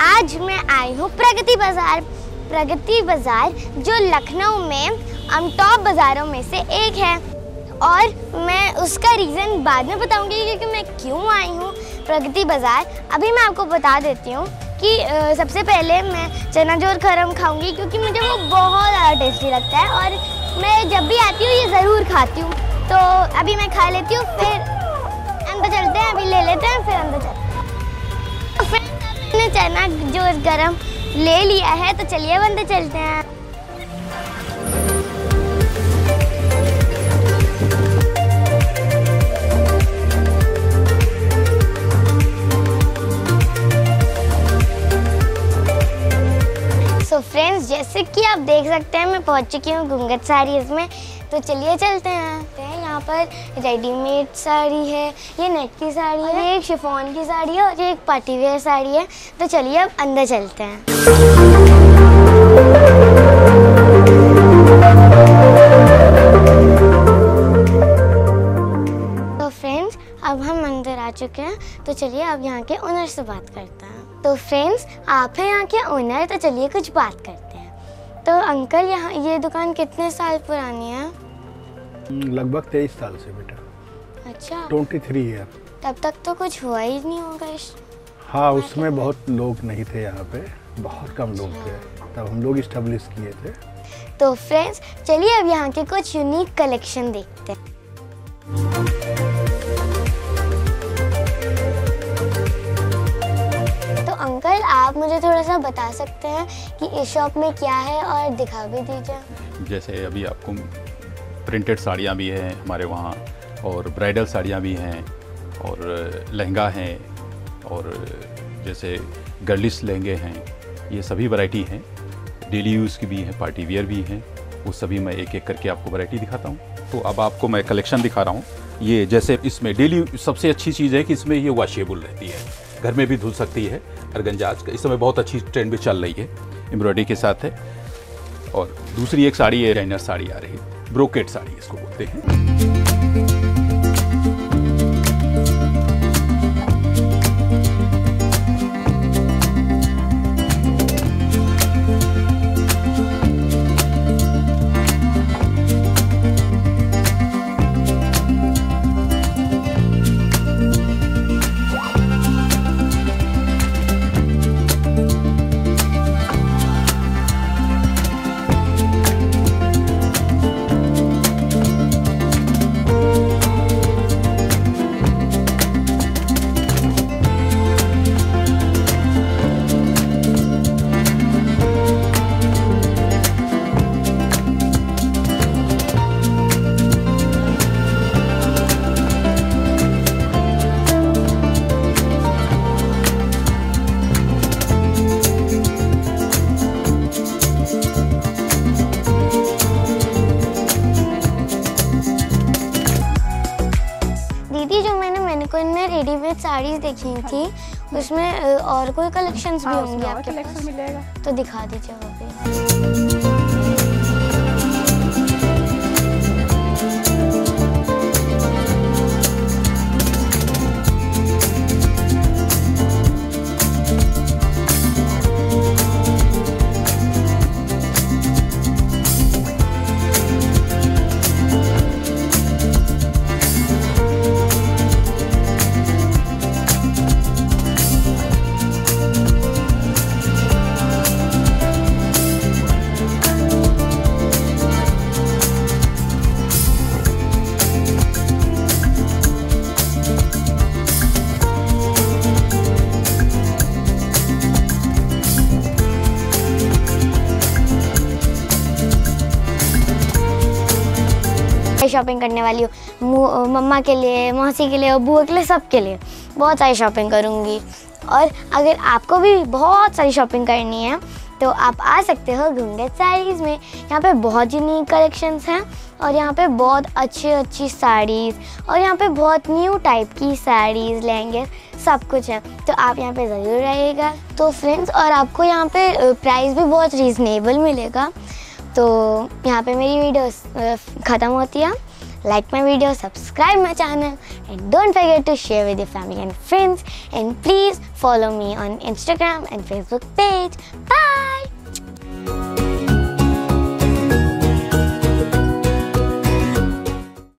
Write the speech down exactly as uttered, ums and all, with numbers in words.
आज मैं आई हूँ प्रगति बाजार। प्रगति बाजार जो लखनऊ में टॉप बाज़ारों में से एक है और मैं उसका रीज़न बाद में बताऊंगी क्योंकि मैं क्यों आई हूँ प्रगति बाजार। अभी मैं आपको बता देती हूँ कि आ, सबसे पहले मैं चना जोर खरम खाऊंगी क्योंकि मुझे वो बहुत ज़्यादा टेस्टी लगता है और मैं जब भी आती हूँ ये ज़रूर खाती हूँ। तो अभी मैं खा लेती हूँ, फिर अंदर चलते हैं, अभी ले लेते हैं फिर अंदर चलते हैं। तो फ्रेंड्स मैंने चना जोर गरम ले लिया है तो चलिए अब अंदर चलते हैं। तो फ्रेंड्स जैसे कि आप देख सकते हैं मैं पहुंच चुकी हूँ घूंघट साड़ीज़ में, तो चलिए चलते हैं। यहाँ पर रेडीमेड साड़ी है, ये नेट की साड़ी है, ये एक शिफॉन की साड़ी है और ये एक पार्टी वेयर साड़ी है। तो चलिए अब अंदर चलते हैं। तो फ्रेंड्स अब हम अंदर आ चुके हैं, तो चलिए अब यहाँ के ओनर से बात करते हैं। तो फ्रेंड्स आप हैं यहाँ के ओनर, तो चलिए कुछ बात करते हैं। तो अंकल यहाँ ये दुकान कितने साल पुरानी है? लगभग तेईस साल से बेटा। अच्छा, तेईस ईयर। तब तक तो कुछ हुआ ही नहीं होगा इस। हाँ, उसमें बहुत लोग नहीं थे यहाँ पे, बहुत कम लोग थे, तब हम लोग इस्टेब्लिश किए थे। तो फ्रेंड्स चलिए अब यहाँ के कुछ यूनिक कलेक्शन देखते हैं। तो अंकल आप मुझे थोड़ा सा बता सकते हैं कि इस शॉप में क्या है और दिखा भी दीजिए। जैसे अभी आपको प्रिंटेड साड़ियाँ भी हैं हमारे वहाँ, और ब्राइडल साड़ियाँ भी हैं, और लहंगा हैं, और जैसे गर्लिश लहंगे हैं, ये सभी वैरायटी हैं। डेली यूज़ की भी हैं, पार्टी वियर भी हैं, वो सभी मैं एक एक करके आपको वैरायटी दिखाता हूँ। तो अब आपको मैं कलेक्शन दिखा रहा हूँ। ये जैसे इसमें डेली सबसे अच्छी चीज़ है कि इसमें ये वॉशेबल रहती है, घर में भी धुल सकती है। अर्गंजा आज इस समय बहुत अच्छी ट्रेंड भी चल रही है, एम्ब्रॉयडरी के साथ है। और दूसरी एक साड़ी है, डिजाइनर साड़ी आ रही है, ब्रोकेट साड़ी इसको बोलते हैं। रेडीमेड साड़ीज देखी थी, उसमें और कोई कलेक्शंस भी होंगे आपके पास? मिलेगा तो दिखा दीजिए वो भी। शॉपिंग करने वाली हूँ, मम्मा के लिए, मौसी के लिए और बुआ के लिए, सबके लिए बहुत सारी शॉपिंग करूँगी। और अगर आपको भी बहुत सारी शॉपिंग करनी है तो आप आ सकते हो घूंघट साड़ीज़ में। यहाँ पे बहुत यूनिक कलेक्शंस हैं और यहाँ पे बहुत अच्छी अच्छी साड़ीज़ और यहाँ पे बहुत न्यू टाइप की साड़ीज़, लहंगे, सब कुछ है। तो आप यहाँ पे ज़रूर रहिएगा। तो फ्रेंड्स और आपको यहाँ पे प्राइस भी बहुत रीज़नेबल मिलेगा। तो यहाँ पे मेरी वीडियो ख़त्म होती है। like my video, subscribe my channel, and don't forget to share with your family and friends. And please follow me on Instagram and Facebook page. Bye.